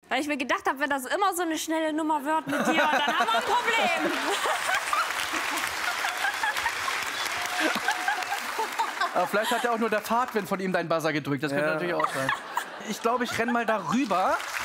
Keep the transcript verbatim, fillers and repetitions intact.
Weil ich mir gedacht habe, wenn das immer so eine schnelle Nummer wird mit dir, dann haben wir ein Problem. Aber vielleicht hat ja auch nur der Fahrtwind von ihm deinen Buzzer gedrückt. Das könnte Ja. natürlich auch sein. Ich glaube, ich renne mal darüber.